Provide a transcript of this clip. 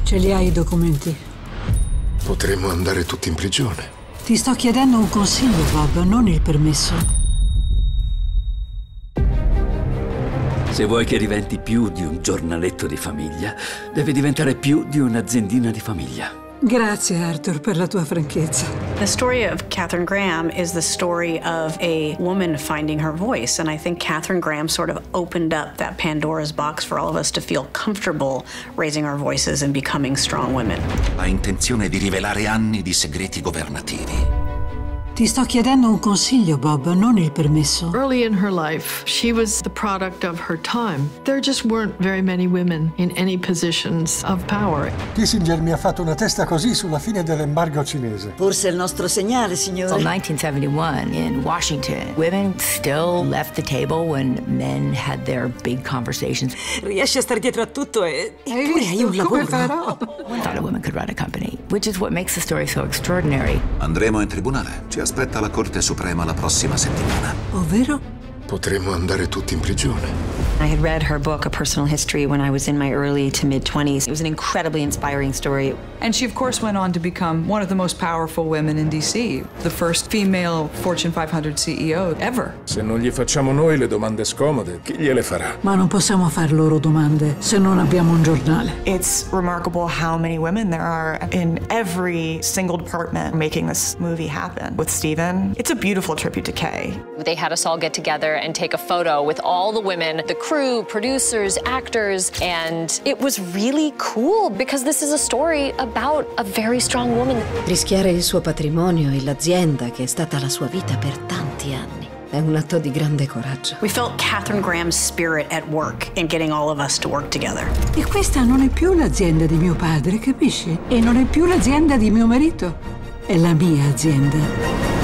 Ce li hai i documenti? Potremmo andare tutti in prigione. Ti sto chiedendo un consiglio, Bob, non il permesso. Se vuoi che diventi più di un giornaletto di famiglia, devi diventare più di un'aziendina di famiglia. Grazie, Arthur, per la tua franchezza. The story of Katharine Graham is the story of a woman finding her voice, and I think Katharine Graham sort of opened up that Pandora's box for all of us to feel comfortable raising our voices and becoming strong women. Ha intenzione di rivelare anni di segreti governativi. Ti sto chiedendo un consiglio, Bob, non il permesso. Early in her life, she was the product of her time. There just weren't very many women in any positions of power. Kissinger mi ha fatto una testa così sulla fine dell'embargo cinese. Forse è il nostro segnale, signore. In 1971, in Washington, women still left the table when men had their big conversations. Riesci a stare dietro a tutto eppure hai un lavoro. I thought a woman could run a company, which is what makes the story so extraordinary. Andremo in tribunale. Ci aspetta la Corte Suprema la prossima settimana. Ovvero? Potremmo andare tutti in prigione. I had read her book, A Personal History, when I was in my early to mid-20s. It was an incredibly inspiring story. And she, of course, went on to become one of the most powerful women in D.C., the first female Fortune 500 CEO ever. Se non gli facciamo noi le domande scomode, chi gliele farà? Ma non possiamo far loro domande se non abbiamo un giornale. It's remarkable how many women there are in every single department making this movie happen. With Stephen, it's a beautiful tribute to Kay. They had us all get together and take a photo with all the women, the crew, producers, actors, and it was really cool because this is a story about a very strong woman. Rischiare il suo patrimonio e l'azienda che è stata la sua vita per tanti anni è un atto di grande coraggio. We felt Katharine Graham's spirit at work in getting all of us to work together. E questa non è più l'azienda di mio padre, capisci? E non è più l'azienda di mio marito. È la mia azienda.